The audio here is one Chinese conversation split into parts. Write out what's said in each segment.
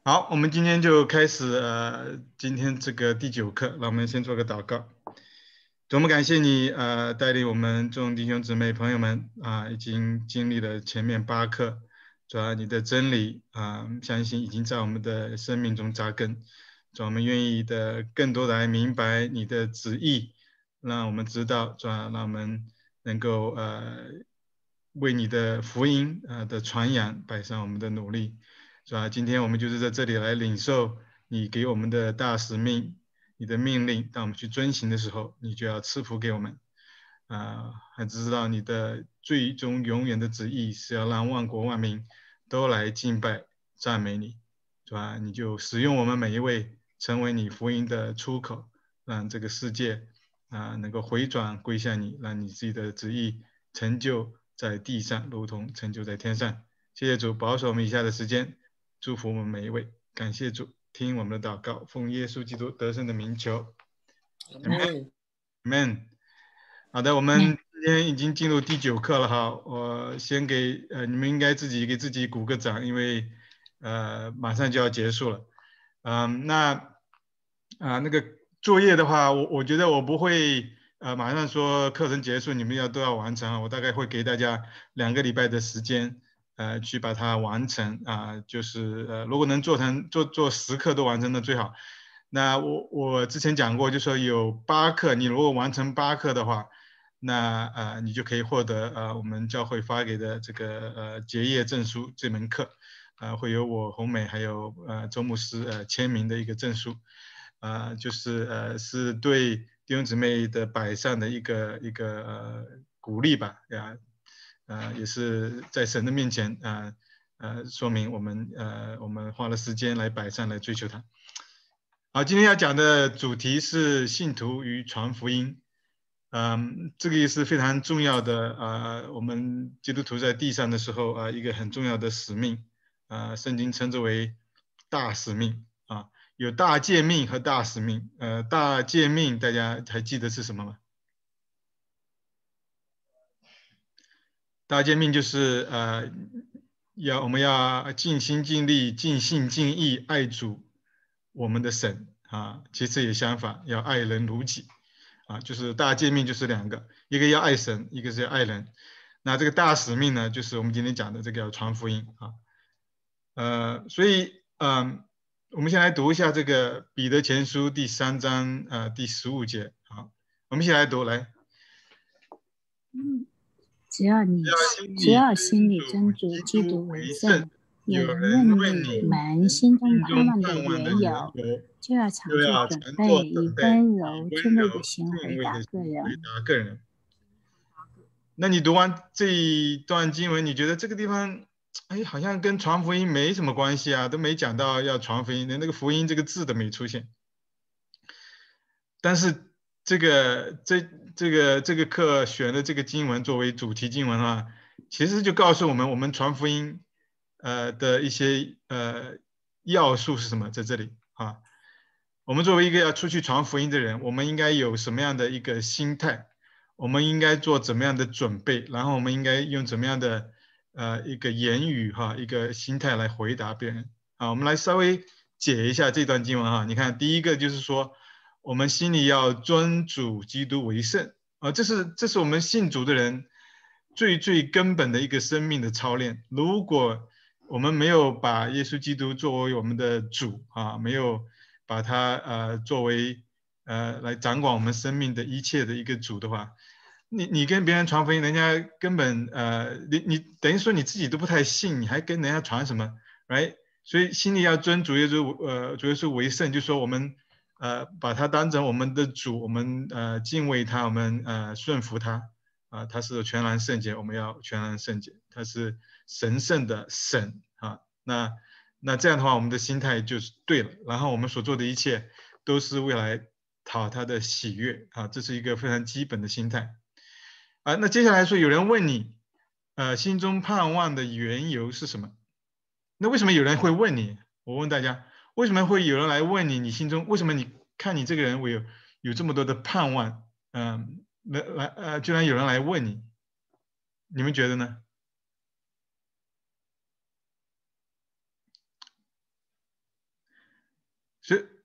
好，我们今天就开始今天这个第9课，那我们先做个祷告。主，我们感谢你带领我们众弟兄姊妹朋友们已经经历了前面8课，主要你的真理相信已经在我们的生命中扎根。主，我们愿意的更多的来明白你的旨意，让我们知道，主要让我们能够为你的福音的传扬摆上我们的努力。是吧？今天我们就是在这里来领受你给我们的大使命，你的命令，当我们去遵行的时候，你就要赐福给我们。还知道你的最终永远的旨意是要让万国万民都来敬拜赞美你，是吧？你就使用我们每一位，成为你福音的出口，让这个世界能够回转归向你，让你自己的旨意成就在地上，如同成就在天上。谢谢主保守我们以下的时间。祝福我们每一位，感谢主，听我们的祷告，奉耶稣基督得胜的名求 Amen ，Amen。好的，我们今天已经进入第9课了哈，我先给你们应该自己给自己鼓个掌，因为马上就要结束了。那个作业的话，我觉得我不会马上说课程结束你们都要完成，我大概会给大家2个礼拜的时间。去把它完成就是如果能做10课都完成的最好。那我之前讲过，就说有8课，你如果完成8课的话，那你就可以获得我们教会发给的这个结业证书这门课，会有我洪美还有周牧师签名的一个证书，就是是对弟兄姊妹的摆上的一个鼓励吧，也是在神的面前说明我们花了时间来摆上来追求他。好，今天要讲的主题是信徒与传福音。这个也是非常重要的我们基督徒在地上的时候一个很重要的使命圣经称之为大使命有大诫命和大使命。大诫命大家还记得是什么吗？大诫命就是我们要尽心尽力尽心尽意爱主我们的神其次也相反，要爱人如己就是大诫命就是2个，一个要爱神，一个是要爱人。那这个大使命呢，就是我们今天讲的这个要传福音所以我们先来读一下这个彼得前书第3章第15节。好，我们一起来读来。 只要心里尊主基督为圣，有人问你们心中盼望的缘由，就要常做准备，以温柔谦卑的心回答个人。 那你读完这一段经文，你觉得这个地方好像跟传福音没什么关系都没讲到要传福音，连那个福音这个字都没出现。但是这个课选的这个经文作为主题经文其实就告诉我们，我们传福音的一些要素是什么，在这里我们作为一个要出去传福音的人，我们应该有什么样的一个心态，我们应该做怎么样的准备，然后我们应该用怎么样的一个言语一个心态来回答别人我们来稍微解一下这段经文你看第一个就是说，我们心里要尊主基督为圣这是我们信主的人最根本的一个生命的操练。如果我们没有把耶稣基督作为我们的主没有把他作为来掌管我们生命的一切的一个主的话，你跟别人传福音，人家根本你等于说你自己都不太信，你还跟人家传什么 ，right？ 所以心里要尊主耶稣为圣，就说我们把他当成我们的主，我们敬畏他，我们顺服他他是全然圣洁，我们要全然圣洁，他是神圣的神那这样的话，我们的心态就是对了，然后我们所做的一切都是为来讨他的喜悦这是一个非常基本的心态那接下来说，有人问你心中盼望的缘由是什么？那为什么有人会问你？我问大家，为什么会有人来问你？你心中为什么你看你这个人有这么多的盼望居然有人来问你，你们觉得呢？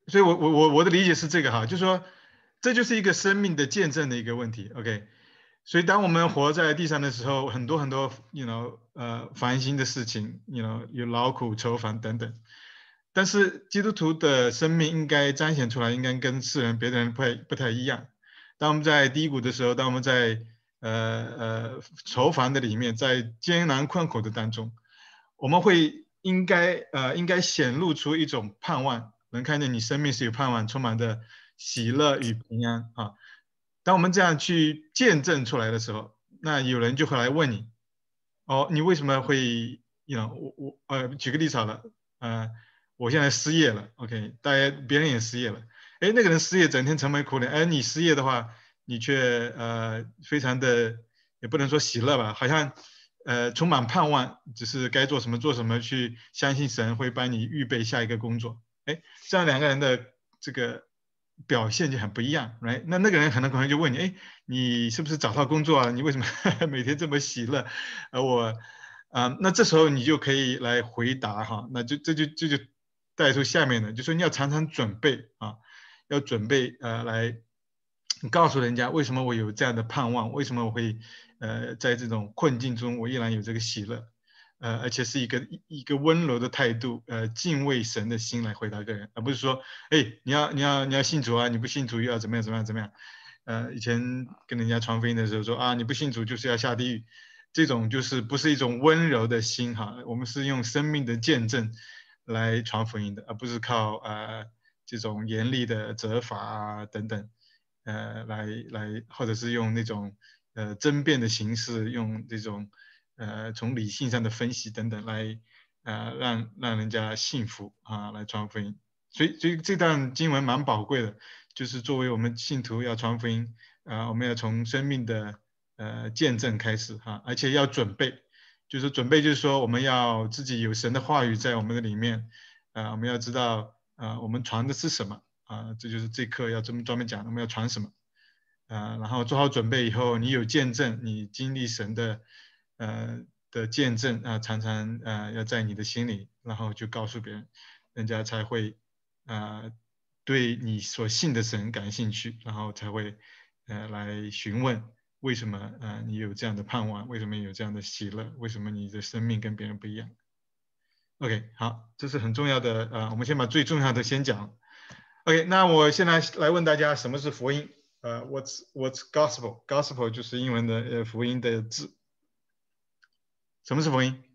所以我的理解是这个哈，就是说这就是一个生命的见证的一个问题。OK， 所以当我们活在地上的时候，很多很多烦心的事情有劳苦愁烦等等。但是基督徒的生命应该彰显出来，应该跟世人别的人不太一样。当我们在低谷的时候，当我们在愁烦的里面，在艰难困苦的当中，我们应该显露出一种盼望，能看见你生命是有盼望，充满着喜乐与平安啊。当我们这样去见证出来的时候，那有人就会来问你，哦，你为什么会举个例子好了，我现在失业了 ，OK， 别人也失业了，哎，那个人失业整天愁眉苦脸，哎，你失业的话，你却非常的也不能说喜乐吧，好像充满盼望，只是该做什么做什么，去相信神会帮你预备下一个工作，哎，这样两个人的这个表现就很不一样，right？那个人可能就问你，哎，你是不是找到工作啊？你为什么每天这么喜乐？那这时候你就可以来回答哈，那这就带出下面的，就说你要常常准备啊，要准备来告诉人家为什么我有这样的盼望，为什么我会在这种困境中我依然有这个喜乐，而且是一个温柔的态度，敬畏神的心来回答个人，而不是说，哎，你要信主啊，你不信主又要怎么样怎么样怎么样。以前跟人家传福音的时候说啊，你不信主就是要下地狱，这种就是不是一种温柔的心哈，我们是用生命的见证来传福音的，而不是靠这种严厉的责罚啊等等，来或者是用那种争辩的形式，用这种从理性上的分析等等来让人家信服啊，来传福音。所以这段经文蛮宝贵的，就是作为我们信徒要传福音我们要从生命的见证开始哈，而且要准备，就是准备就是说我们要自己有神的话语在我们的里面，我们要知道我们传的是什么这就是这课要专门讲我们要传什么然后做好准备以后，你有见证，你经历神的见证常常要在你的心里，然后就告诉别人，人家才会对你所信的神感兴趣，然后才会来询问为什么你有这样的盼望，为什么有这样的喜乐，为什么你的生命跟别人不一样。OK， 好，这是很重要的我们先把最重要的先讲。OK， 那我现在来问大家什么是福音？What's gospel？Gospel 就是英文的福音的字。什么是福音？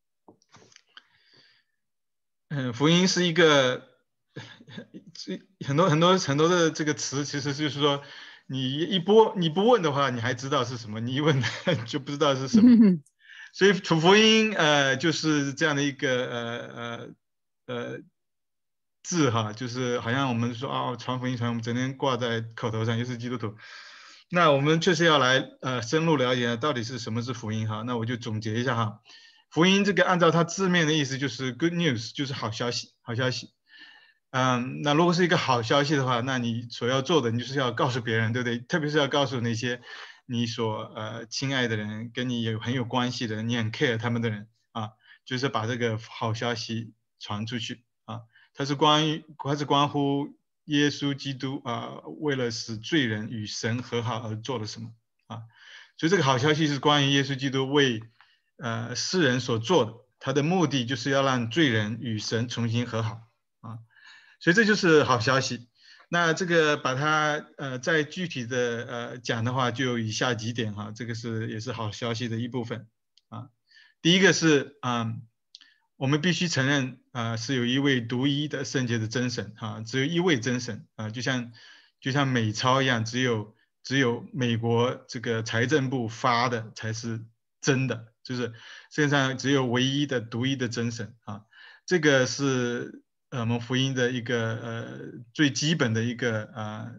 福音是一个很多的这个词，其实就是说你不问的话，你还知道是什么；你一问就不知道是什么。所以福音就是这样的一个字哈，就是好像我们说传福音传，我们整天挂在口头上，又是基督徒。那我们确实要来深入了解到底是什么是福音哈。那我就总结一下哈，福音这个按照它字面的意思就是 good news， 就是好消息，好消息。那如果是一个好消息的话，那你所要做的，你就是要告诉别人，对不对？特别是要告诉那些你所亲爱的人，跟你很有关系的人，你很 care 他们的人就是把这个好消息传出去它是关乎耶稣基督为了使罪人与神和好而做了什么所以这个好消息是关于耶稣基督为世人所做的，他的目的就是要让罪人与神重新和好所以这就是好消息。那这个把它再具体的讲的话，就有以下几点这个也是好消息的一部分第一个是我们必须承认是有一位独一的圣洁的真神只有一位真神就像美钞一样，只有美国这个财政部发的才是真的，就是世界上只有唯一的独一的真神这个是我们福音的一个最基本的一个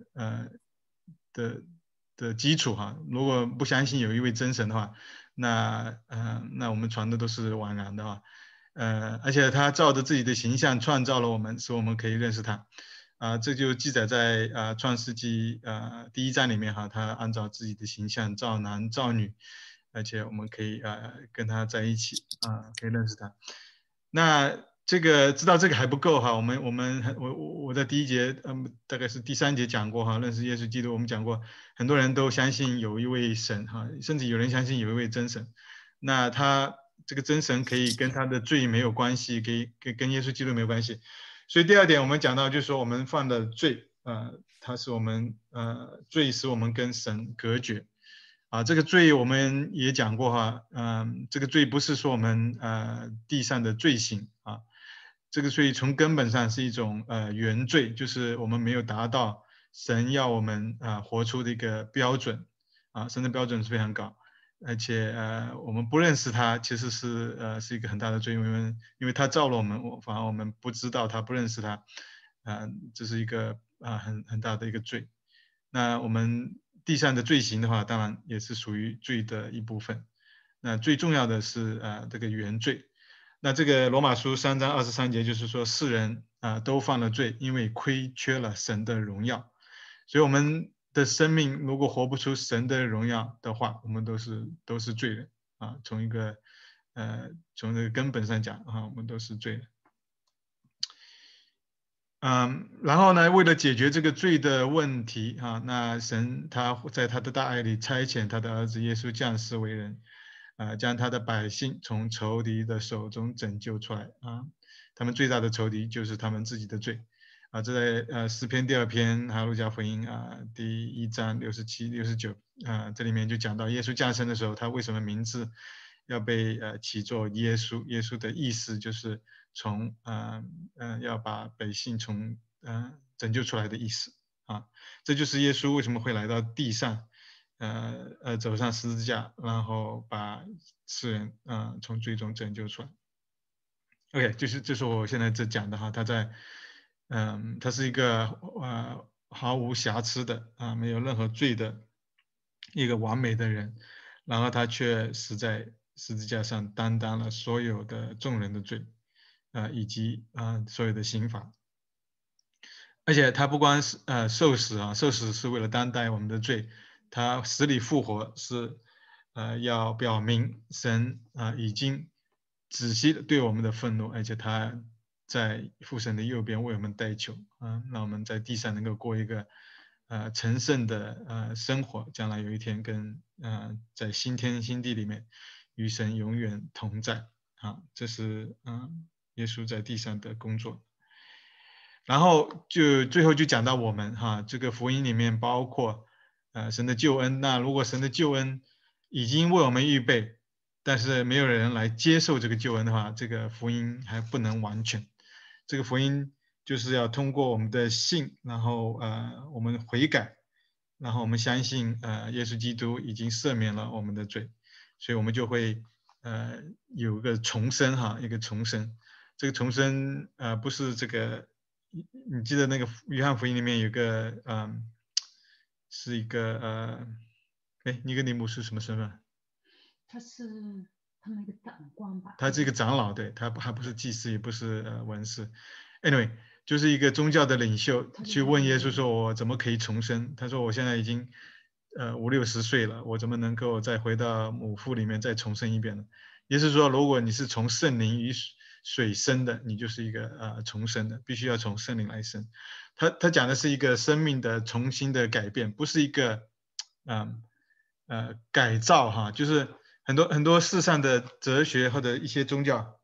的基础如果不相信有一位真神的话，那我们传的都是枉然的而且他照着自己的形象创造了我们，使我们可以认识他这就记载在创世纪第1章里面他按照自己的形象造男造女，而且我们可以跟他在一起可以认识他。那这个知道这个还不够哈，我在第1节，大概是第3节讲过哈，认识耶稣基督，我们讲过，很多人都相信有一位神哈，甚至有人相信有一位真神，那他这个真神可以跟他的罪没有关系，跟耶稣基督没有关系，所以第2点我们讲到就是说我们犯的罪，它是我们罪使我们跟神隔绝。这个罪我们也讲过哈，这个罪不是说我们地上的罪行啊，这个罪从根本上是一种原罪，就是我们没有达到神要我们活出的一个标准神的标准是非常高，而且我们不认识他，其实是一个很大的罪，因为他造了我们，反而我们不知道他，不认识他，这是一个很大的一个罪。那我们地上的罪行的话，当然也是属于罪的一部分。那最重要的是这个原罪。那这个罗马书3章23节就是说，世人都犯了罪，因为亏缺了神的荣耀。所以我们的生命如果活不出神的荣耀的话，我们都是罪人从这个根本上讲我们都是罪人。然后呢，为了解决这个罪的问题那神他在他的大爱里差遣他的儿子耶稣降世为人，将他的百姓从仇敌的手中拯救出来他们最大的仇敌就是他们自己的罪这在诗篇第2篇还有路加福音第1章67、69这里面就讲到耶稣降生的时候，他为什么名字要被起作耶稣？耶稣的意思就是从要把百姓从拯救出来的意思这就是耶稣为什么会来到地上走上十字架，然后把世人从罪中拯救出来。OK，这是我现在在讲的他是一个毫无瑕疵的没有任何罪的一个完美的人，然后他却死在十字架上担当了所有的众人的罪以及所有的刑罚。而且他不光是受死受死是为了担待我们的罪，他死里复活是要表明神已经止息对我们的愤怒，而且他在父神的右边为我们代求让我们在地上能够过一个成圣的生活，将来有一天跟在新天新地里面与神永远同在这是耶稣在地上的工作。然后最后就讲到我们这个福音里面包括神的救恩。那如果神的救恩已经为我们预备，但是没有人来接受这个救恩的话，这个福音还不能完全。这个福音就是要通过我们的信，然后我们悔改，然后我们相信耶稣基督已经赦免了我们的罪，所以我们就会有个重生一个重生。这个重生不是这个。你记得那个约翰福音里面有个是一个尼哥底母是什么身份？ 他是他们一个长官吧？ 他是一个长老，对，他还不是祭司，也不是文士。Anyway，就是一个宗教的领袖去问耶稣说：“我怎么可以重生？”他说：“我现在已经50、60岁了，我怎么能够再回到母腹里面再重生一遍呢？”耶稣说：“如果你是从圣灵与水生的，你就是一个重生的，必须要从圣灵来生。”他讲的是一个生命的重新的改变，不是一个改造就是很多世上的哲学或者一些宗教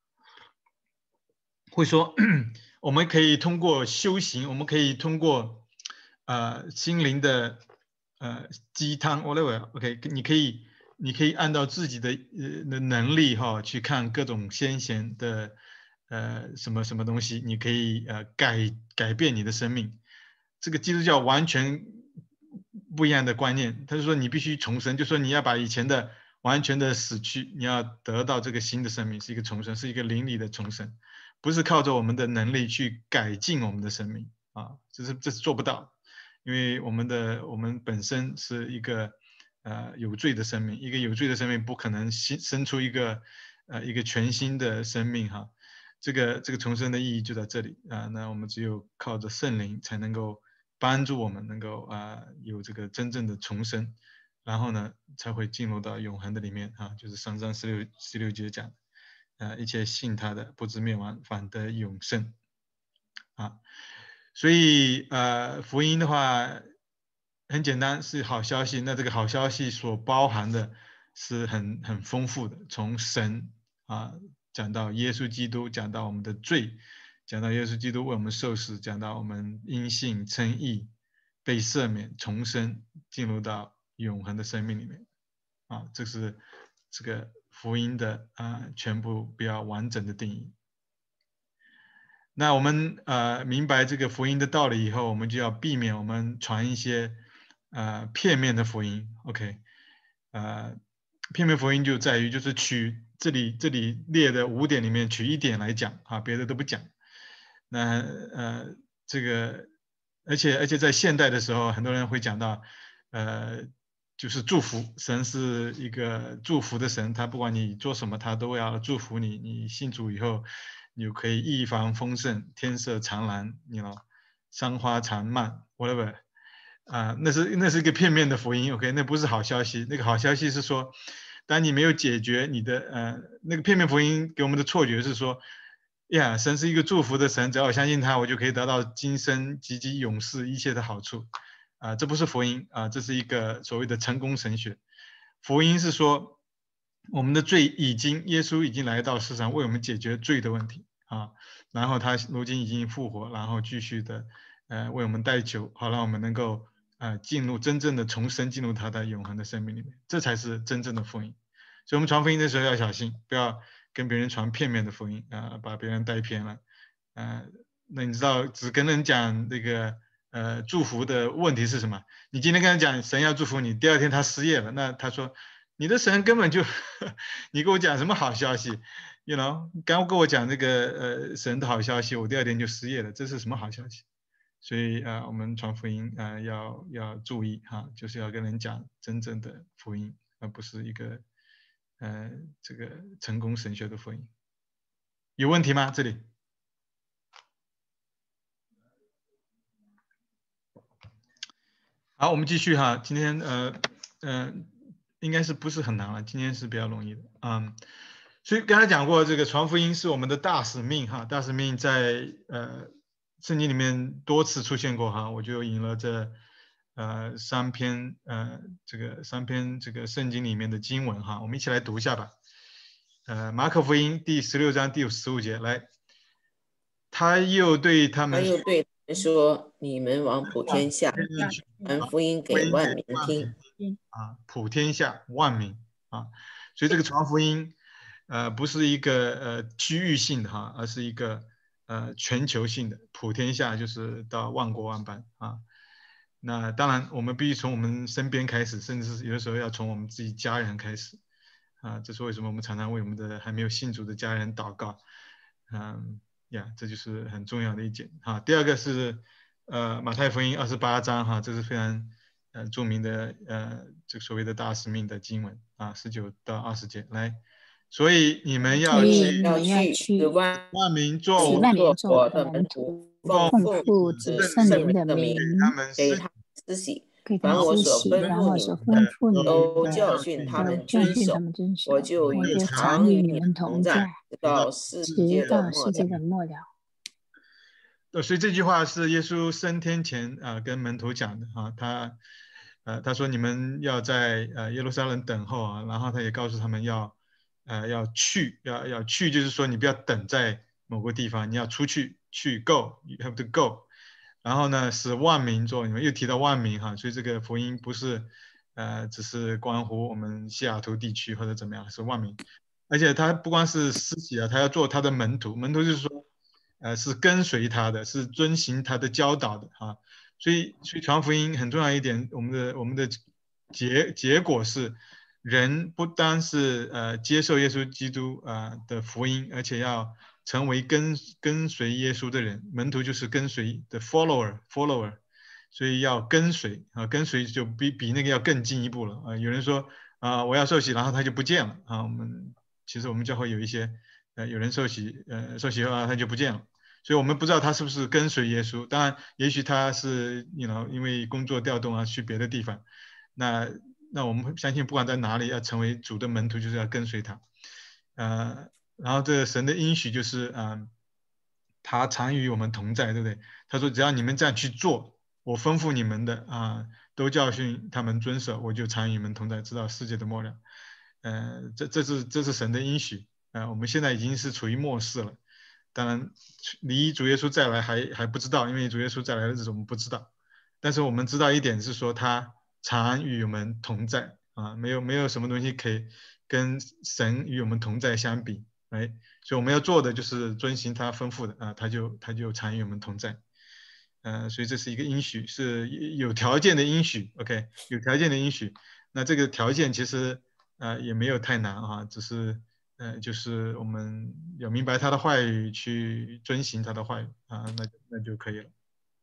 会说我们可以通过修行，我们可以通过心灵的鸡汤 whatever OK， 你可以按照自己的能力去看各种先贤的什么什么东西，你可以改变你的生命。这个基督教完全不一样的观念，他就说你必须重生，就说你要把以前的完全的死去，你要得到这个新的生命，是一个重生，是一个灵里的重生，不是靠着我们的能力去改进我们的生命这是做不到，因为我们本身是一个有罪的生命，一个有罪的生命不可能生出一个全新的生命这个重生的意义就在这里那我们只有靠着圣灵才能够帮助我们能够有这个真正的重生，然后呢才会进入到永恒的里面就是3章16节讲一切信他的不至灭亡，反得永生。啊，所以福音的话很简单，是好消息。那这个好消息所包含的是很丰富的，从神讲到耶稣基督，讲到我们的罪，讲到耶稣基督为我们受死，讲到我们因信称义，被赦免，重生，进入到永恒的生命里面。这是这个福音的全部比较完整的定义。那我们明白这个福音的道理以后，我们就要避免我们传一些片面的福音。OK，片面福音就在于就是取这里列的5点里面取1点来讲别的都不讲。那这个而且在现代的时候，很多人会讲到就是祝福，神是一个祝福的神，他不管你做什么，他都要祝福你。你信主以后，你就可以一帆风顺，天色常蓝，桑花常漫 ，whatever， 那是一个片面的福音 ，OK， 那不是好消息。那个好消息是说，当你没有解决你的那个片面福音给我们的错觉是说，呀，神是一个祝福的神，只要我相信他，我就可以得到今生及永世一切的好处。这不是福音这是一个所谓的成功神学。福音是说，我们的罪耶稣已经来到世上为我们解决罪的问题然后他如今已经复活，然后继续的为我们代求，好让我们能够进入真正的重生，进入他的永恒的生命里面，这才是真正的福音。所以我们传福音的时候要小心，不要跟别人传片面的福音把别人带偏了那你知道只跟人讲那个祝福的问题是什么？你今天跟他讲神要祝福你，第二天他失业了，那他说你的神根本就你给我讲什么好消息刚跟我讲这个神的好消息，我第二天就失业了，这是什么好消息？所以我们传福音要注意就是要跟人讲真正的福音，而不是一个这个成功神学的福音。有问题吗？这里？好，我们继续今天应该是不是很难了，今天是比较容易的所以刚才讲过，这个传福音是我们的大使命大使命在圣经里面多次出现过我就引了这3篇这个圣经里面的经文我们一起来读一下吧。马可福音第16章第15节，来，他又对他们说：你们往普天下传福音给万民听普天下万民所以这个传福音不是一个区域性的而是一个全球性的，普天下就是到万国万邦那当然我们必须从我们身边开始，甚至是有的时候要从我们自己家人开始这是为什么我们常常为我们的还没有信主的家人祷告这就是很重要的一点第二个是马太福音28章这是非常著名的这个所谓的大使命的经文19到20节，来，所以你们要去万民做我的门徒，奉父子圣灵的名给他施洗，凡我所吩咐你们的都教训他们遵守，我就常与你们同在，直到世界的末了。 所以这句话是耶稣升天前跟门徒讲的他说你们要在耶路撒冷等候然后他也告诉他们要去就是说你不要等在某个地方，你要出去go you have to go， 然后呢使万民做，你们又提到万民所以这个福音不是只是关乎我们西雅图地区或者怎么样，是万民，而且他不光是施洗他要做他的门徒就是说是跟随他的，是遵行他的教导的所以传福音很重要一点，我们的结果是人不单是接受耶稣基督的福音，而且要成为跟随耶稣的人，门徒就是跟随的 follower， 所以要跟随跟随就比那个要更进一步了有人说我要受洗，然后他就不见了其实我们教会有一些有人受洗后他就不见了，所以我们不知道他是不是跟随耶稣，当然也许他是因为工作调动去别的地方，那我们相信不管在哪里要成为主的门徒就是要跟随他然后这神的应许就是他常与我们同在，对不对？他说只要你们这样去做，我吩咐你们的都教训他们遵守，我就常与你们同在，直到世界的末了。这是神的应许我们现在已经是处于末世了，当然离主耶稣再来还不知道，因为主耶稣再来的日子我们不知道。但是我们知道一点是说，他常与我们同在没有什么东西可以跟神与我们同在相比，所以我们要做的就是遵行他吩咐的他就常与我们同在，所以这是一个应许，是有条件的应许 ，OK， 有条件的应许。那这个条件其实也没有太难只是就是我们要明白他的话语，去遵行他的话语那就可以了。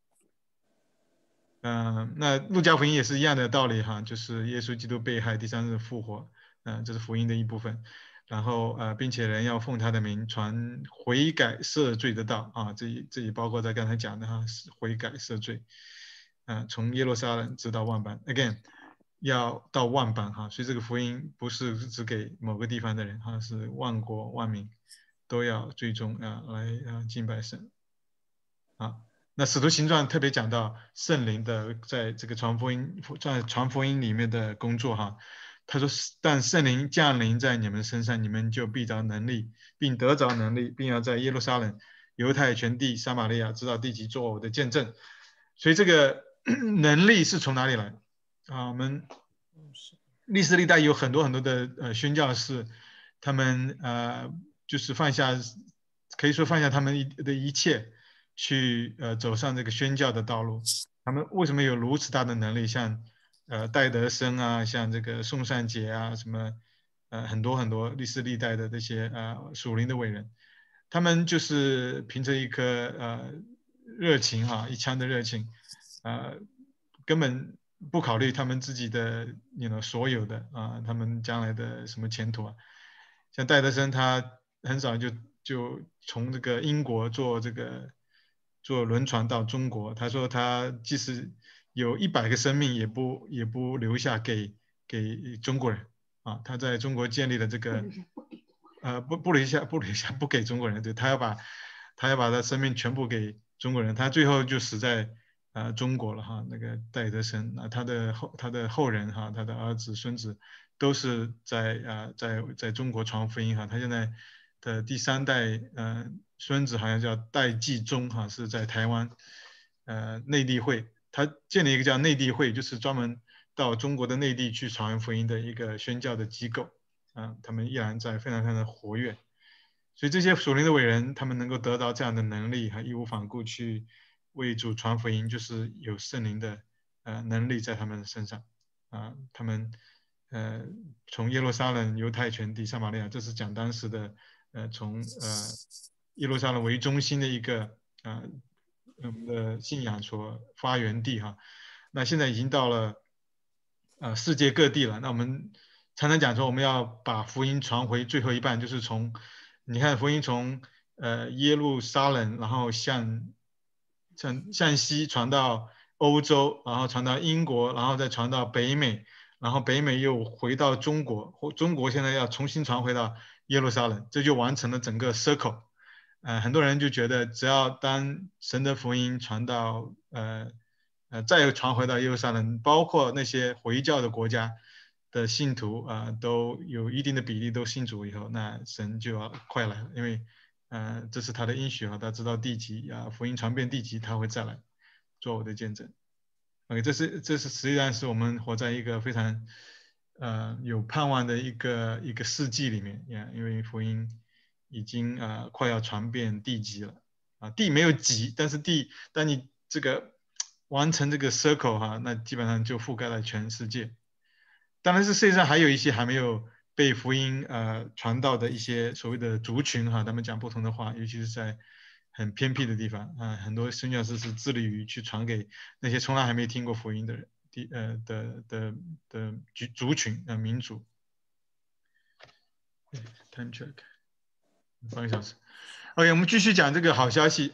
那路加福音也是一样的道理就是耶稣基督被害，第3日复活，这是福音的一部分。然后并且人要奉他的名传悔改赦罪的道这也包括在刚才讲的悔改赦罪，从耶路撒冷直到万邦 ，again 要到万邦所以这个福音不是只给某个地方的人是万国万民都要最终来敬拜神那使徒行传特别讲到圣灵的在这个传福音里面的工作他说但圣灵降临在你们身上，你们就必着能力，并得着能力，并要在耶路撒冷、犹太全地、撒玛利亚直到地极做我的见证。所以这个能力是从哪里来我们历史历代有很多很多的宣教士，他们就是可以说放下他们的一切去走上这个宣教的道路。他们为什么有如此大的能力？像戴德生像这个宋善杰什么很多很多历史历代的这些属灵的伟人，他们就是凭着一颗热情一腔的热情根本不考虑他们自己的所有的他们将来的什么前途像戴德生他很早就从这个英国坐轮船到中国，他说他即使有100个生命也不留下给中国人他在中国建立了这个不留下不给中国人，对，他要把他的生命全部给中国人，他最后就死在中国了那个戴德生他的后人他的儿子孙子都是在中国传福音他现在的第3代孙子好像叫戴季忠是在台湾内地会，他建了一个叫内地会，就是专门到中国的内地去传福音的一个宣教的机构他们依然在非常非常的活跃。所以这些属灵的伟人他们能够得到这样的能力义无反顾去为主传福音，就是有圣灵的能力在他们身上他们从耶路撒冷、犹太全地、撒玛利亚，这是讲当时的从耶路撒冷为中心的一个我们的信仰所发源地那现在已经到了世界各地了。那我们常常讲说我们要把福音传回最后一半，就是你看福音从耶路撒冷，然后向西传到欧洲，然后传到英国，然后再传到北美，然后北美又回到中国，中国现在要重新传回到耶路撒冷，这就完成了整个 circle。很多人就觉得只要当神的福音传到再传回到耶路撒冷，包括那些回教的国家的信徒都有一定的比例都信主以后，那神就要快来了，因为这是他的应许他知道地极福音传遍地极，他会再来做我的见证。OK， 这是实际上是我们活在一个非常有盼望的一个世纪里面因为福音已经快要传遍地极了地没有极，但是当你这个完成这个 circle 那基本上就覆盖了全世界。当然是世界上还有一些还没有被福音传到的一些所谓的族群他们讲不同的话，尤其是在很偏僻的地方很多宣教士是致力于去传给那些从来还没听过福音的人的族群民族。Time check， 半个小时。OK， 我们继续讲这个好消息。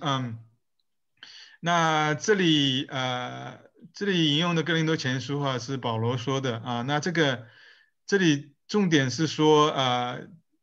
那这里引用的哥林多前书是保罗说的那这里重点是说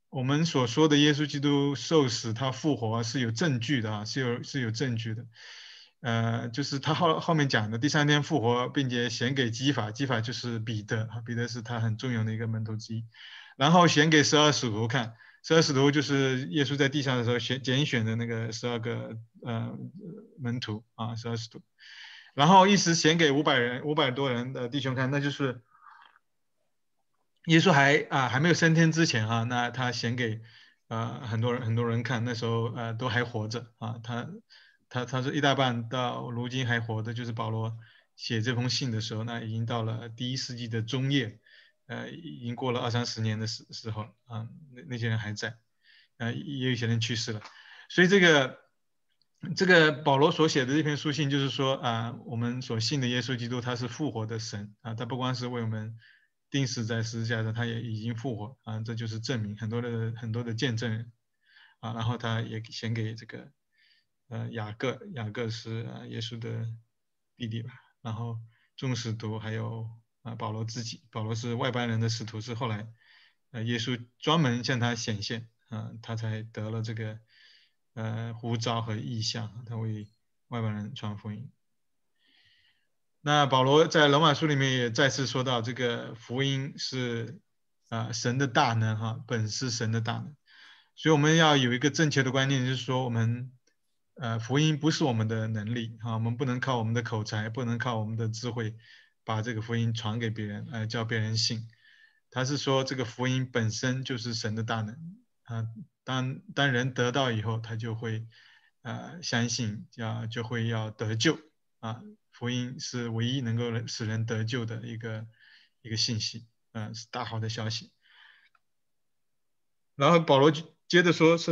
我们所说的耶稣基督受死他复活是有证据的啊，是有证据的。就是他后面讲的第3天复活，并且显给基法就是彼得啊，彼得是他很重要的一个门徒之一，然后显给12使徒看，12使徒就是耶稣在地上的时候拣选的那个12个门徒啊，12使徒，然后一时显给500多人的弟兄看，那就是耶稣还没有升天之前啊，那他显给很多人看，那时候都还活着啊，他是一大半到如今还活的，就是保罗写这封信的时候，那已经到了第1世纪的中叶，已经过了20-30年的时候啊，那些人还在，也有一些人去世了，所以这个保罗所写的这篇书信就是说我们所信的耶稣基督他是复活的神啊，他不光是为我们钉死在十字架上，他也已经复活啊，这就是证明很多的见证人啊，然后他也显给这个雅各是耶稣的弟弟吧，然后众使徒还有保罗自己，保罗是外邦人的使徒，是后来耶稣专门向他显现他才得了这个呼召和意象，他为外邦人传福音。那保罗在罗马书里面也再次说到，这个福音是神的大能本是神的大能，所以我们要有一个正确的观念，就是说我们福音不是我们的能力我们不能靠我们的口才，不能靠我们的智慧把这个福音传给别人叫别人信，他是说这个福音本身就是神的大能当人得到以后，他就会相信就会要得救福音是唯一能够使人得救的一个信息是大好的消息。然后保罗接着说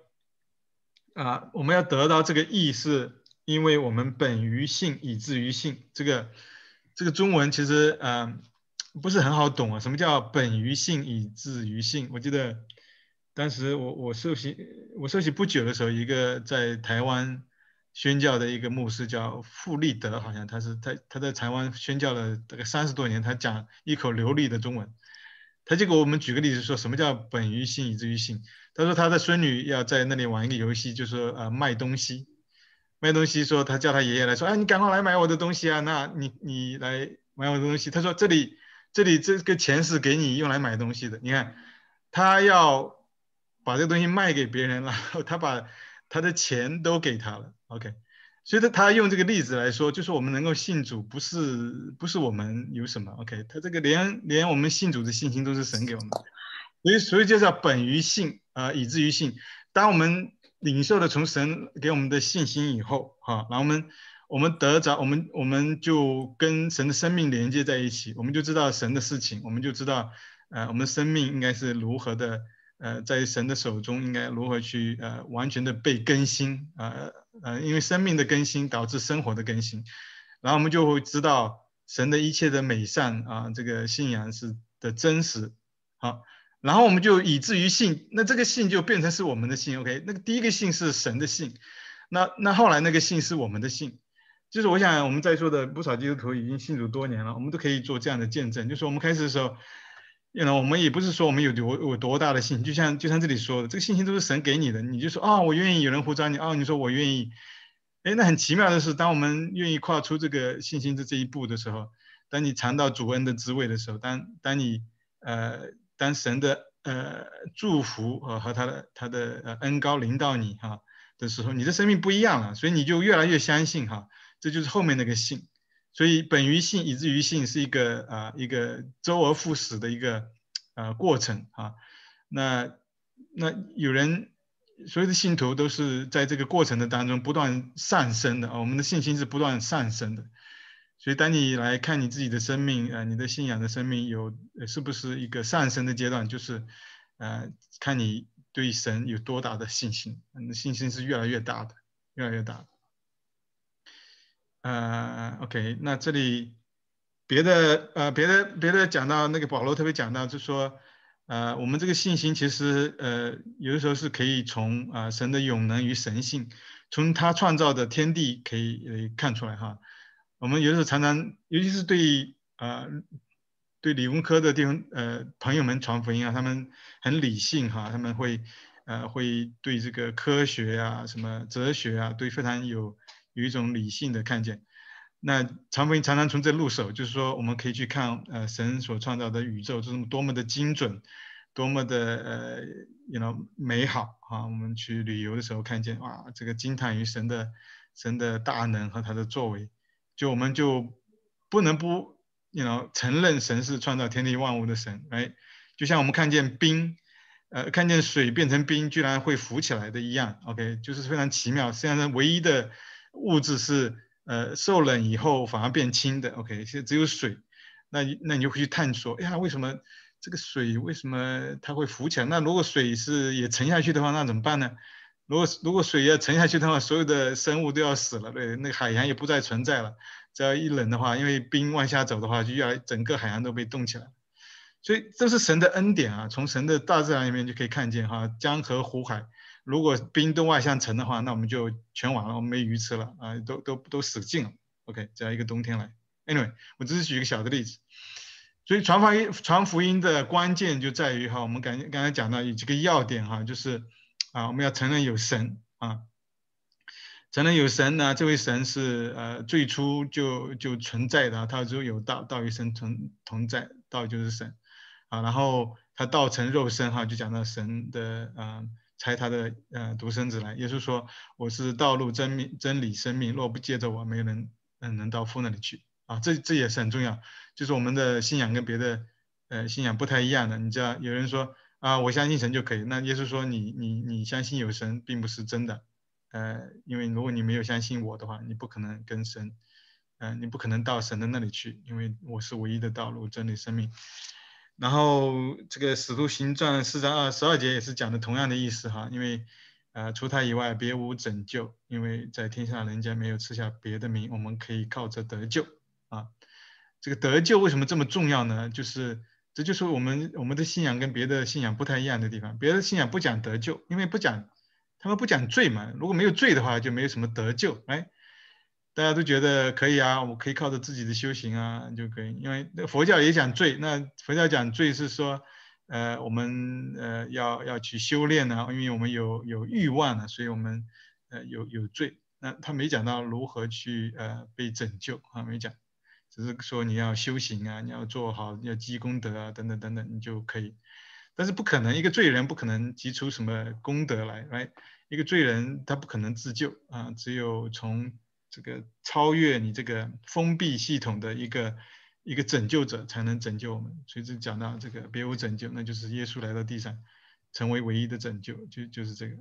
我们要得到这个义，是因为我们本于信以至于信。这个中文其实不是很好懂什么叫本于信以至于信？我记得当时我受洗不久的时候，一个在台湾宣教的一个牧师叫傅立德，好像他在台湾宣教了大概30多年，他讲一口流利的中文，他就给我们举个例子，说什么叫本于信以至于信。他说他的孙女要在那里玩一个游戏，就是说卖东西，说他叫他爷爷来说，你赶快来买我的东西那你来买我的东西。他说这里这个钱是给你用来买东西的，你看他要把这个东西卖给别人，然后他把他的钱都给他了 ，OK。所以他用这个例子来说，就是我们能够信主，不是我们有什么 ，OK。他这个连我们信主的信心都是神给我们的，所以就叫本于信以至于信。当我们领受了从神给我们的信心以后然后我们得着我们就跟神的生命连接在一起，我们就知道神的事情，我们就知道我们的生命应该是如何的在神的手中应该如何去完全的被更新因为生命的更新导致生活的更新，然后我们就会知道神的一切的美善这个信仰是的真实然后我们就以至于信，那这个信就变成是我们的信 ，OK。那个第一个信是神的信，那后来那个信是我们的信，就是我想我们在座的不少基督徒已经信主多年了，我们都可以做这样的见证，就是我们开始的时候，我们也不是说我们有多大的信，就像这里说的，这个信心都是神给你的，你就说我愿意，有人呼召你你说我愿意，那很奇妙的是，当我们愿意跨出这个信心的这一步的时候，当你尝到主恩的滋味的时候，当你当神的祝福和他的恩膏临到你的时候，你的生命不一样了，所以你就越来越相信这就是后面那个信。所以本于信以至于信是一个周而复始的一个过程那有人所有的信徒都是在这个过程的当中不断上升的我们的信心是不断上升的。所以当你来看你自己的生命你的信仰的生命是不是一个上升的阶段，就是看你对神有多大的信心，你的信心是越来越大的，越来越大的。OK， 那这里别的讲到那个保罗特别讲到，就说我们这个信心其实有的时候是可以从神的永能与神性，从他创造的天地可以看出来我们有的时候常常，尤其是对对理工科的朋友们传福音啊，他们很理性哈，他们会对这个科学啊、什么哲学啊，对非常有一种理性的看见。那传福音常常从这入手，就是说我们可以去看神所创造的宇宙是多么的精准，多么的美好啊！我们去旅游的时候看见哇，这个惊叹于神的大能和他的作为，我们就不能不承认神是创造天地万物的神，哎，就像我们看见冰，看见水变成冰居然会浮起来的一样 ，OK， 就是非常奇妙。实际上唯一的物质是受冷以后反而变轻的 ，OK， 现在只有水，那你就会去探索，哎呀，为什么这个水为什么它会浮起来？那如果水也沉下去的话，那怎么办呢？如果水要沉下去的话，所有的生物都要死了，对，那个海洋也不再存在了。只要一冷的话，因为冰往下走的话，就整个海洋都被冻起来。所以这是神的恩典啊，从神的大自然里面就可以看见哈，江河湖海，如果冰都往下沉的话，那我们就全完了，我们没鱼吃了啊，都死尽了。OK， 只要一个冬天来。Anyway， 我只是举一个小的例子。所以传福音的关键就在于哈，我们刚才讲到有几个要点哈，就是我们要承认有神啊，承认有神呢，这位神是最初就存在的，他只有道，道与神同在，道就是神啊，然后他道成肉身哈，就讲到神的差他的独生子来，耶稣说我是道路真理生命，若不借着我，没有人能到父那里去啊，这也是很重要。就是我们的信仰跟别的信仰不太一样的。你知道有人说我相信神就可以，那耶稣说你相信有神并不是真的，因为如果你没有相信我的话，你不可能跟神，你不可能到神的那里去，因为我是唯一的道路、真理、生命。然后这个使徒行传4章12节也是讲的同样的意思哈，因为除他以外别无拯救，因为在天下人间没有赐下别的名，我们可以靠着得救啊。这个得救为什么这么重要呢？这就是我们的信仰跟别的信仰不太一样的地方。别的信仰不讲得救，因为他们不讲罪嘛。如果没有罪的话，就没有什么得救。哎，大家都觉得可以啊，我可以靠着自己的修行啊就可以。因为佛教也讲罪，那佛教讲罪是说，我们要去修炼呢，因为我们有欲望呢，所以我们有罪。那他没讲到如何去被拯救啊，没讲。只是说你要修行啊，你要做好，要积功德啊，等等等等，你就可以。但是不可能，一个罪人不可能积出什么功德来，一个罪人他不可能自救啊，只有从这个超越你这个封闭系统的一个拯救者才能拯救我们。所以这讲到这个别无拯救，那就是耶稣来到地上，成为唯一的拯救，就是这个。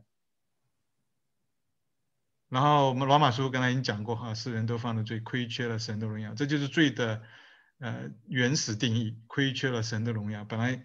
然后我们罗马书刚才已经讲过哈，世人都犯了罪，亏缺了神的荣耀，这就是罪的原始定义，亏缺了神的荣耀。本来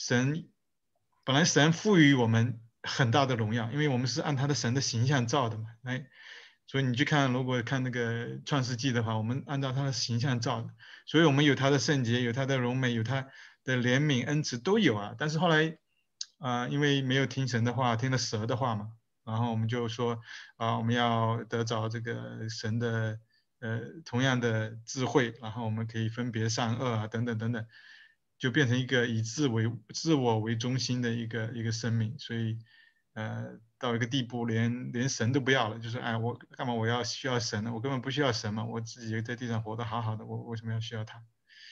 神赋予我们很大的荣耀，因为我们是按他的神的形象造的嘛，所以你去看，如果看那个创世纪的话，我们按照他的形象造的，所以我们有他的圣洁，有他的荣美，有他的怜悯恩慈都有啊。但是后来因为没有听神的话，听了蛇的话嘛。然后我们就说我们要得着这个神的同样的智慧，然后我们可以分别善恶啊等等等等，就变成一个以自我为中心的一个生命。所以到一个地步连神都不要了，就是我干嘛我需要神呢？我根本不需要神嘛，我自己在地上活得好好的，我为什么要需要他？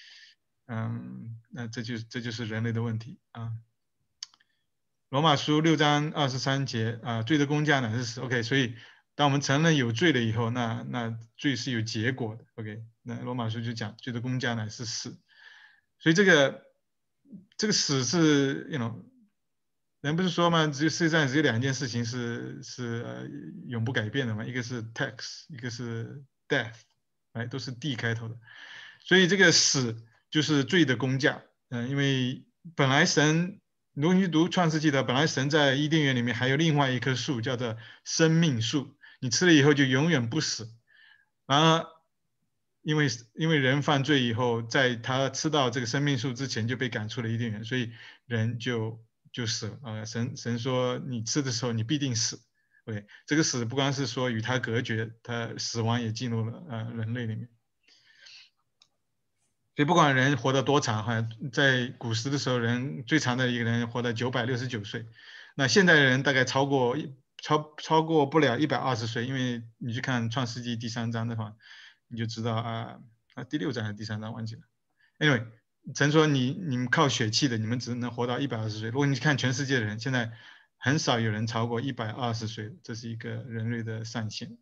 那这就是人类的问题啊。罗马书6章23节罪的工价乃是死。OK， 所以当我们承认有罪了以后，那罪是有结果的。OK， 那罗马书就讲罪的工价乃是死。所以这个死是人不是说嘛，世界上只有2件事情是永不改变的嘛，一个是 tax， 一个是 death， 都是 D 开头的。所以这个死就是罪的工价。因为本来神。如果你读创世纪的，本来神在伊甸园里面还有另外一棵树叫做生命树，你吃了以后就永远不死。然而因为人犯罪以后，在他吃到这个生命树之前就被赶出了伊甸园，所以人就死了。神说你吃的时候你必定死。OK， 这个死不光是说与他隔绝，他死亡也进入了人类里面。 所以不管人活得多长，好像在古时的时候，人最长的一个人活到969岁，那现代人大概超过不了120岁，因为你去看创世纪第3章的话，你就知道第6章还是第3章忘记了。Anyway， 神说你们靠血气的，你们只能活到120岁。如果你看全世界的人，现在很少有人超过120岁，这是一个人类的上限。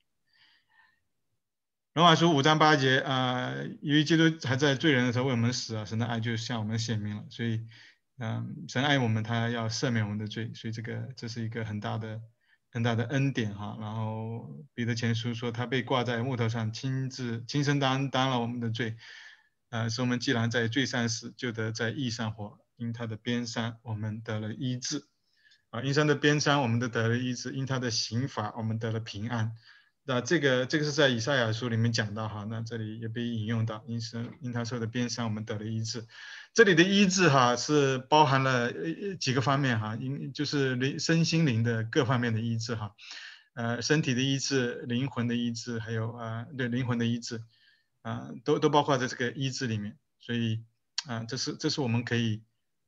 罗马书5章8节由于基督还在罪人的时候为我们死神的爱就向我们显明了，所以神爱我们，他要赦免我们的罪，所以这是一个很大的恩典哈。然后彼得前书说他被挂在木头上，亲身担了我们的罪，使我们既然在罪上死，就得在义上活。因他的鞭伤我们得了医治因他的鞭伤我们得了医治，因他的刑罚我们得了平安。那这个是在以赛亚书里面讲到哈，那这里也被引用到，因他受的鞭伤我们得了医治。这里的医治哈是包含了几个方面哈，就是身心灵的各方面的医治哈，身体的医治、灵魂的医治，还有对灵魂的医治都包括在这个医治里面。所以这是我们可以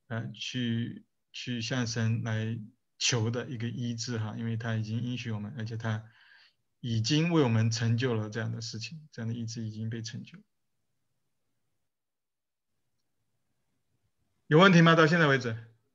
去向神来求的一个医治哈，因为他已经应许我们，而且他已经为我们成就了这样的事情，这样的医治已经被成就。有问题吗？到现在为止？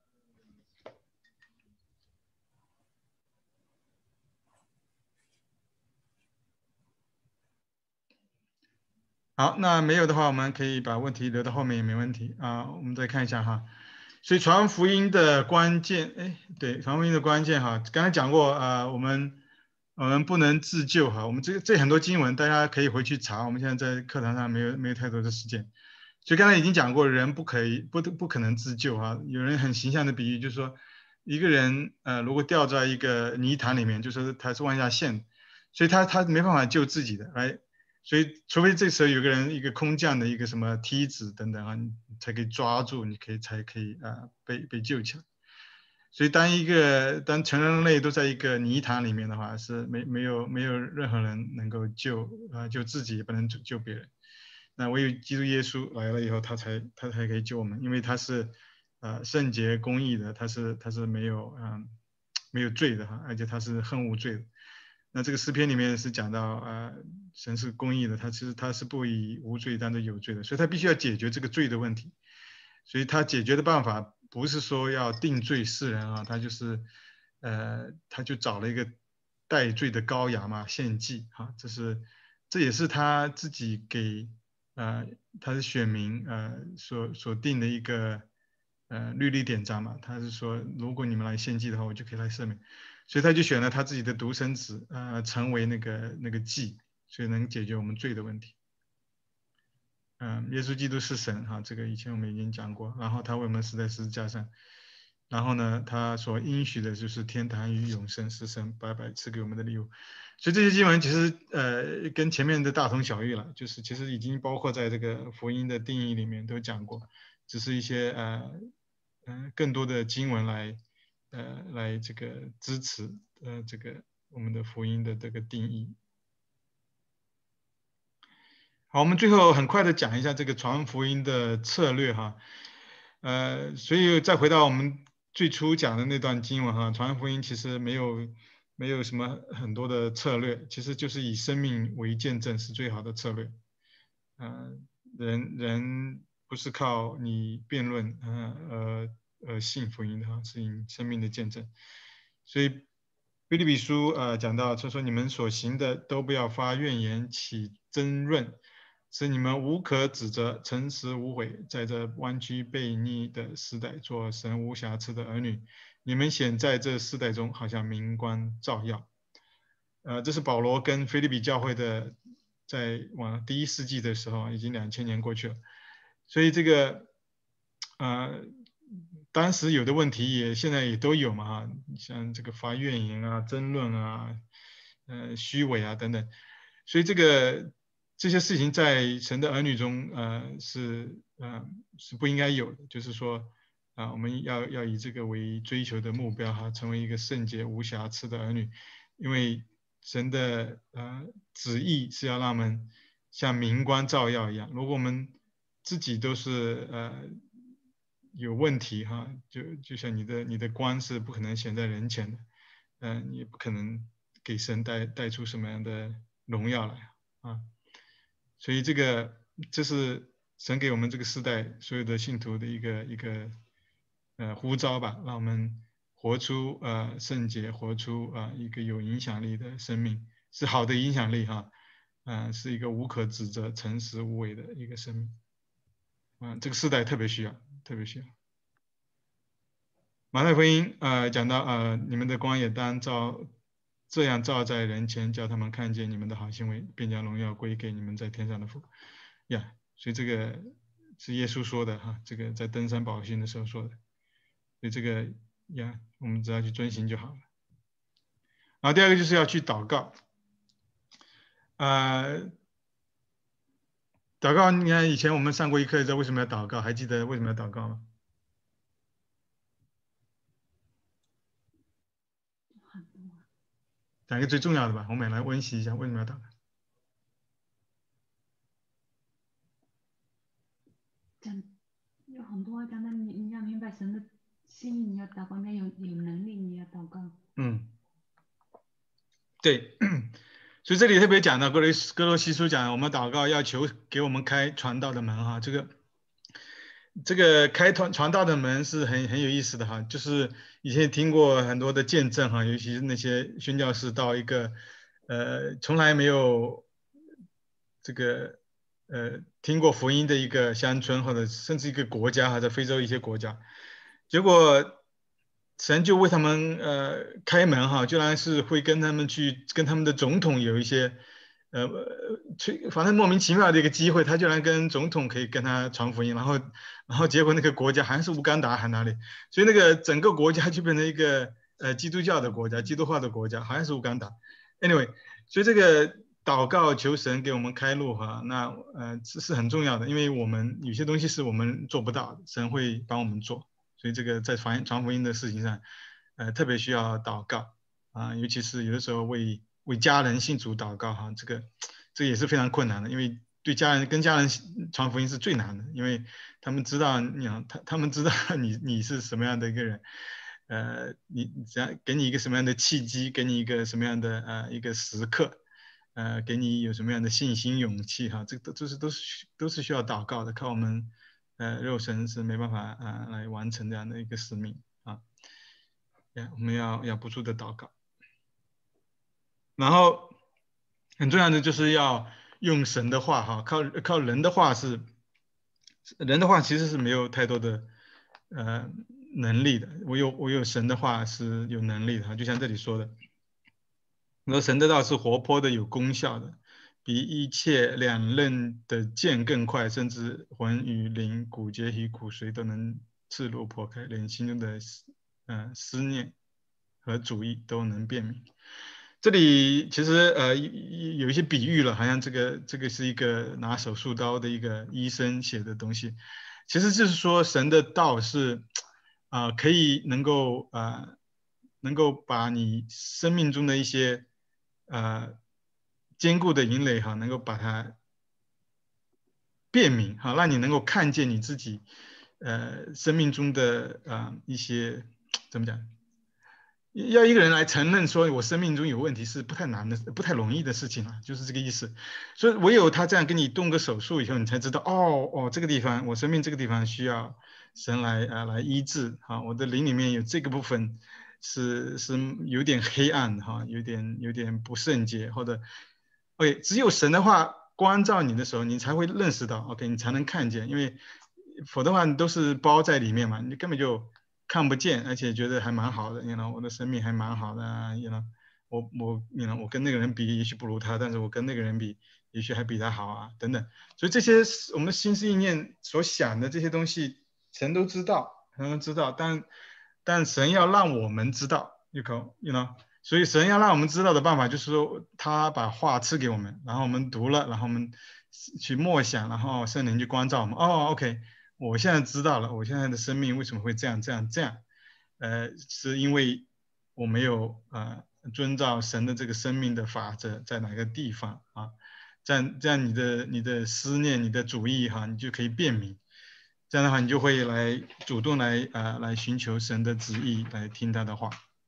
好，那没有的话，我们可以把问题留到后面也没问题我们再看一下哈。所以传福音的关键，对，传福音的关键哈，刚才讲过我们不能自救哈。我们这很多经文大家可以回去查，我们现在在课堂上没有太多的时间。所以刚才已经讲过，人不可能自救哈。有人很形象的比喻，就是说一个人如果掉在一个泥潭里面，就是他是往下陷，所以他没办法救自己的，所以除非这时候有个人一个空降的一个什么梯子等等你才可以抓住，才可以被救起来。所以当全人类都在一个泥潭里面的话，是没有任何人能够救自己，也不能救别人。那唯有基督耶稣来了以后，他才可以救我们，因为他是圣洁公义的，他是没有罪的哈，而且他是恨无罪的。那这个诗篇里面是讲到神是公义的，他是不以无罪当作有罪的，所以他必须要解决这个罪的问题。所以他解决的办法不是说要定罪世人他就是他就找了一个代罪的羔羊嘛，献祭这也是他自己给他的选民所定的一个律例典章嘛。他是说如果你们来献祭的话，我就可以来赦免。所以他就选了他自己的独生子成为那个祭，所以能解决我们罪的问题。耶稣基督是神哈，这个以前我们已经讲过。然后他为我们死在十字架上，然后呢，他所应许的就是天堂与永生，是神白白赐给我们的礼物。所以这些经文其实跟前面的大同小异了，就是其实已经包括在这个福音的定义里面都讲过，只是一些更多的经文来这个支持这个我们的福音的这个定义。好，我们最后很快的讲一下这个传福音的策略哈，所以再回到我们最初讲的那段经文哈，传福音其实没有什么很多的策略，其实就是以生命为见证是最好的策略。人不是靠你辩论信福音的哈，是以生命的见证。所以腓立比书讲到，他说你们所行的都不要发怨言起争论，使你们无可指责，诚实无悔，在这弯曲悖逆的时代做神无瑕疵的儿女。你们显在这世代中好像明光照耀。这是保罗跟腓立比教会的在第1世纪的时候，已经2000年过去了。所以这个当时有的问题现在也都有嘛哈，像这个发怨言争论虚伪等等。所以这些事情在神的儿女中是不应该有的，就是说我们要以这个为追求的目标哈，成为一个圣洁无瑕疵的儿女。因为神的旨意是要让我们像明光照耀一样。如果我们自己都是有问题哈，就像你的光是不可能显在人前的，你也不可能给神带出什么样的荣耀来啊。所以这是神给我们这个时代所有的信徒的一个呼召吧，让我们活出圣洁，活出一个有影响力的生命，是好的影响力哈，是一个无可指责、诚实无伪的一个生命，这个时代特别需要，特别需要。马太福音讲到你们的光也当这样照在人前，叫他们看见你们的好行为，便将荣耀归给你们在天上的父。呀，所以这个是耶稣说的哈，这个在登山宝训的时候说的，所以这个呀，我们只要去遵行就好了。然后第二个就是要去祷告，祷告，你看以前我们上过一课，知道为什么要祷告？还记得为什么要祷告吗？讲一个最重要的吧，我们也来温习一下为什么要祷告。 有很多讲的，你要明白神的心意，你要祷告；你要有能力，你要祷告。 对，所以这里特别讲到哥罗西书讲，我们祷告要求给我们开传道的门哈，这个开传道的门是很有意思的哈，就是以前听过很多的见证哈，尤其是那些宣教士到一个从来没有这个听过福音的一个乡村或者甚至一个国家哈，在非洲一些国家，结果神就为他们开门哈，居然是会跟他们的总统有一些反正莫名其妙的一个机会，他居然跟总统可以跟他传福音，然后结果那个国家好像是乌干达还哪里，所以那个整个国家就变成一个基督教的国家，基督化的国家，好像是乌干达。Anyway， 所以这个祷告求神给我们开路哈，那是很重要的，因为我们有些东西是我们做不到的，神会帮我们做，所以这个在传福音的事情上，特别需要祷告尤其是有的时候为家人信主祷告哈，这个也是非常困难的，因为跟家人传福音是最难的，因为他们知道他们知道你是什么样的一个人，你只要给你一个什么样的契机，给你一个什么样的一个时刻，给你有什么样的信心勇气哈，这个都是需要祷告的，靠我们肉身是没办法来完成这样的一个使命啊，我们要不住的祷告。然后很重要的就是要用神的话哈，靠人的话其实是没有太多的能力的，我有神的话是有能力的哈，就像这里说的，说神的道是活泼的有功效的，比一切两刃的剑更快，甚至魂与灵骨节与骨髓都能刺入破开，连心中的思念和主意都能辨明。这里其实有一些比喻了，好像这个是一个拿手术刀的一个医生写的东西，其实就是说神的道是可以能够把你生命中的一些坚固的营垒哈，能够把它辨明哈，让你能够看见你自己生命中的一些怎么讲？要一个人来承认说我生命中有问题是不太难的、不太容易的事情啊，就是这个意思。所以唯有他这样给你动个手术以后，你才知道这个地方我生命这个地方需要神来医治哈，我的灵里面有这个部分是有点黑暗哈，有点不圣洁，或者 OK， 只有神的话光照你的时候，你才会认识到 OK， 你才能看见，因为否则的话你都是包在里面嘛，你根本就看不见，而且觉得还蛮好的我的生命还蛮好的我跟那个人比也许不如他，但是我跟那个人比也许还比他好啊等等，所以这些我们心思意念所想的这些东西神都知道，但神要让我们知道所以神要让我们知道的办法就是说他把话赐给我们，然后我们读了，然后我们去默想，然后圣灵去光照我们OK，我现在知道了，我现在的生命为什么会这样，是因为我没有遵照神的这个生命的法则在哪个地方这样你的思念、你的主意哈，你就可以辨明。这样的话，你就会主动来寻求神的旨意，来听他的话。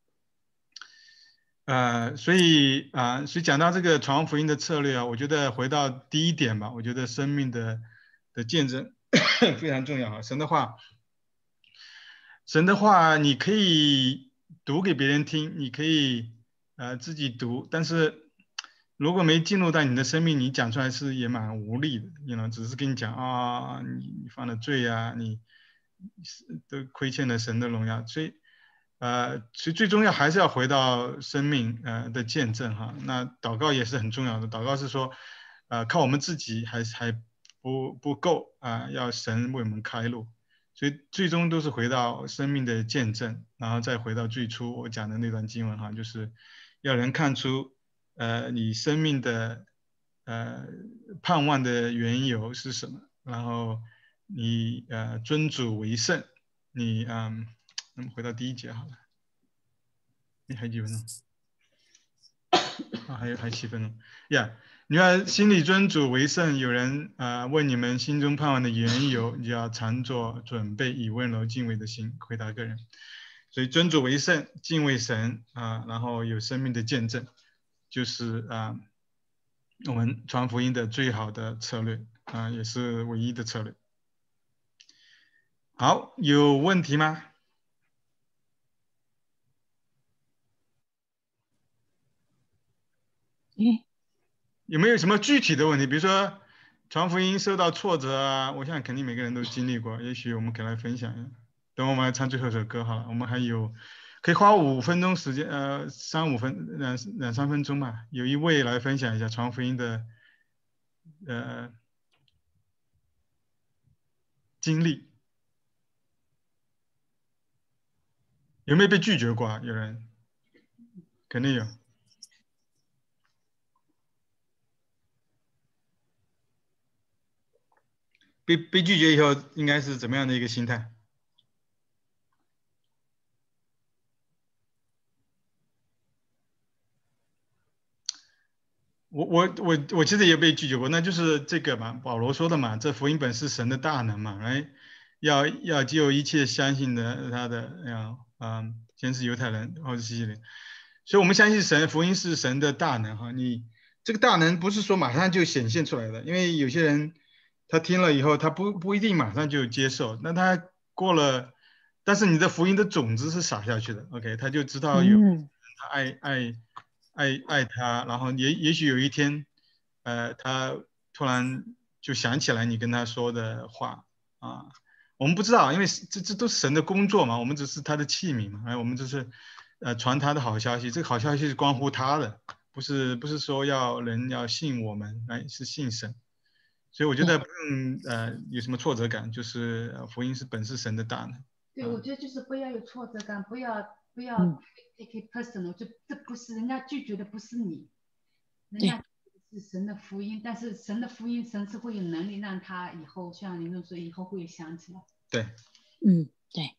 所以讲到这个传福音的策略啊，我觉得回到第一点吧，我觉得生命的见证非常重要啊。神的话你可以读给别人听，你可以自己读，但是如果没进入到你的生命，你讲出来是也蛮无力的，只是跟你讲啊，你犯了罪啊，你都亏欠了神的荣耀，所以最重要还是要回到生命的见证哈。那祷告也是很重要的，祷告是说靠我们自己还不够要神为我们开路，所以最终都是回到生命的见证，然后再回到最初我讲的那段经文哈，就是要人看出你生命的盼望的缘由是什么，然后你尊主为圣，你那么回到第一节好了，你还有几分钟？还有7分钟呀。你要心里尊主为圣，有人问你们心中盼望的缘由，你就要常做准备，以温柔敬畏的心回答个人。所以尊主为圣，敬畏神然后有生命的见证，就是我们传福音的最好的策略也是唯一的策略。好，有问题吗？有没有什么具体的问题？比如说传福音受到挫折啊，我想肯定每个人都经历过，也许我们可以来分享一下。等我们来唱最后一首歌好了，我们还有可以花5分钟时间，2、3分钟吧。有一位来分享一下传福音的经历，有没有被拒绝过？有人肯定有。被拒绝以后应该是怎么样的一个心态？我其实也被拒绝过，那就是这个嘛，保罗说的嘛，这福音本是神的大能嘛，要救一切相信的他的先是犹太人，后是希腊人，所以我们相信神福音是神的大能哈，你这个大能不是说马上就显现出来的，因为有些人他听了以后他不一定马上就接受，那他过了，但是你的福音的种子是撒下去的 ，OK， 他就知道有他爱他，然后也许有一天，他突然就想起来你跟他说的话我们不知道，因为这都是神的工作嘛，我们只是他的器皿嘛，我们只是传他的好消息，这个好消息是关乎他的，不是说人要信我们，是信神，所以我觉得不用有什么挫折感，就是福音本是神的大能。 对，我觉得就是不要有挫折感，不要take it personal，就这不是人家拒绝的不是你，人家是神的福音，但是神的福音神是会有能力让他以后像林总说以后会想起来。 对， 对。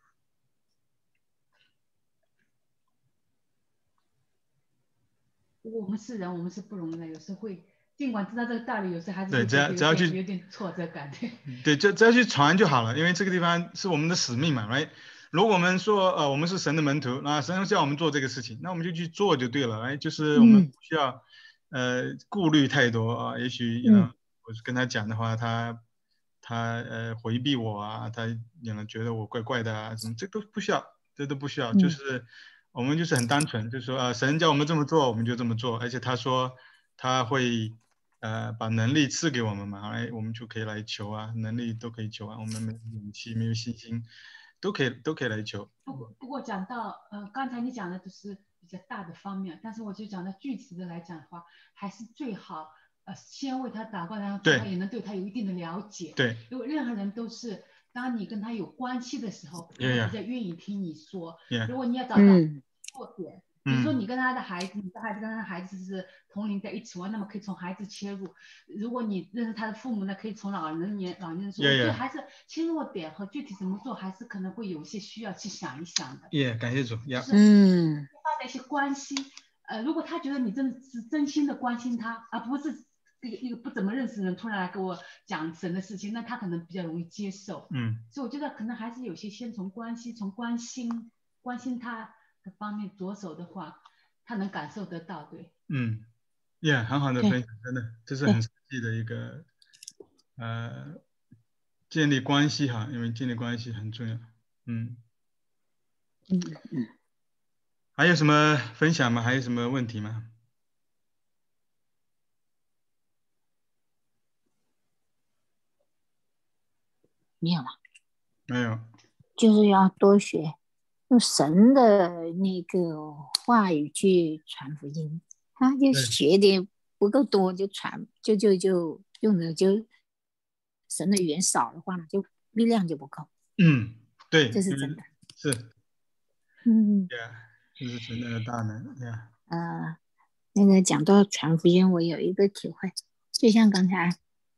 我们是人，我们是不容易的，有时候会尽管知道这个道理，有时候还是对，只要去有点挫折感。 对，只要去传就好了，因为这个地方是我们的使命嘛，right？如果我们说我们是神的门徒，那神叫我们做这个事情，那我们就去做就对了，就是我们不需要顾虑太多也许我跟他讲的话，他回避我他觉得我怪怪的什么，这都不需要，就是我们就是很单纯，就是说神叫我们这么做，我们就这么做，而且他说他会把能力赐给我们嘛，我们就可以来求能力都可以求我们没有勇气没有信心都可以来求。 不过讲到刚才你讲的都是比较大的方面，但是我就讲到具体的来讲的话，还是最好先为他祷告，然后他也能对他有一定的了解。 对， 因为任何人都是当你跟他有关系的时候，比较愿意听你说。如果你要找到弱点，比如说你跟他的孩子，你的孩子跟他的孩子是同龄在一起玩，那么可以从孩子切入。如果你认识他的父母呢，可以从老年人说。我觉得还是切弱点和具体怎么做，还是可能会有一些需要去想一想的。 感谢主。 就是发展一些关系。如果他觉得你是真心的关心他，而不是一个不怎么认识的人突然来跟我讲神的事情，那他可能比较容易接受。所以我觉得可能还是有些先从关心他的方面着手的话，他能感受得到。对。 很好的分享，真的，这是很实际的一个建立关系哈，因为建立关系很重要。还有什么分享吗？还有什么问题吗？ 没有了。 没有。 就是要多学，用神的那个话语去传福音。他就学的不够多，就传就用的就神的语言少的话，就力量就不够。 对， 这是真的。 是。这是神的大能。 那个讲到传福音，我有一个体会，就像刚才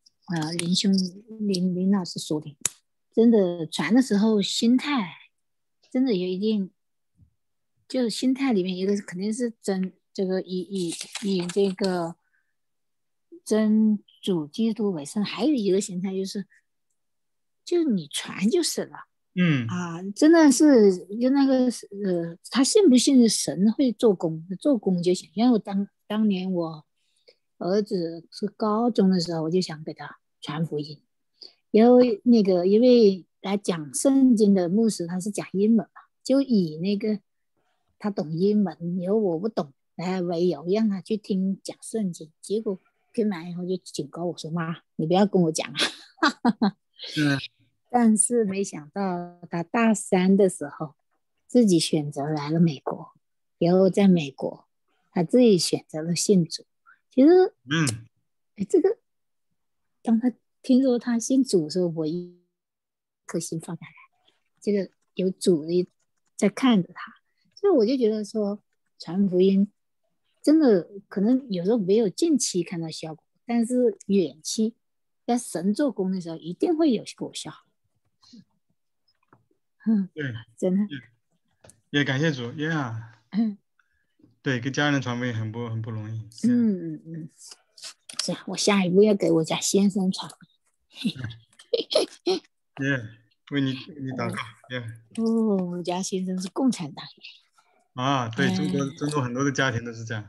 林老师说的，真的传的时候心态真的有一定，就是心态里面一个肯定是真这个以这个真主基督为圣，还有一个心态就是你传就是了。真的是就那个他信不信神会做工就行。因为我当年我儿子是高中的时候，我就想给他传福音，因为来讲圣经的牧师他是讲英文嘛，就以那个他懂英文，然后我不懂为由让他去听讲圣经，结果听完以后就警告我说：“妈，你不要跟我讲。”但是没想到他大3的时候自己选择来了美国，然后在美国他自己选择了信主。其实这个当他听说他信主的时候，我一颗心放下来，这个有主在看着他，所以我就觉得说传福音真的可能有时候没有近期看到效果，但是远期在神做工的时候一定会有果效。 对， 真的也感谢主。对，跟家人传福音很不容易。 是啊，我下一步要给我家先生传。 为你祷告。 我家先生是共产党员。 对，中国很多的家庭都是这样。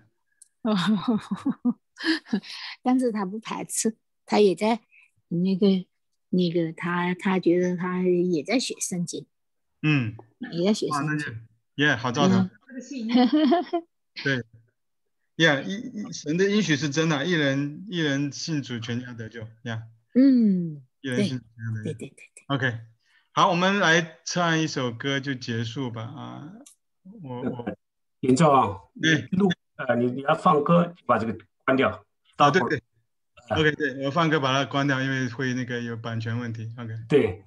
但是他不排斥，他也在那个他觉得他也在学圣经。也在学圣经。 好兆头。对。神的应许是真的，一人信主，全家得救。一人信主，全家得救。 对。 OK， 好，我们来唱一首歌就结束吧。 严照啊，你要放歌，把这个关掉。 对。OK， 对，我放歌把它关掉，因为会有版权问题。OK。 对。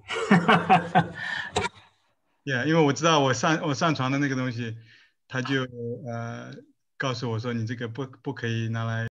因为我知道我上传的那个东西，他就告诉我说你这个不可以拿来。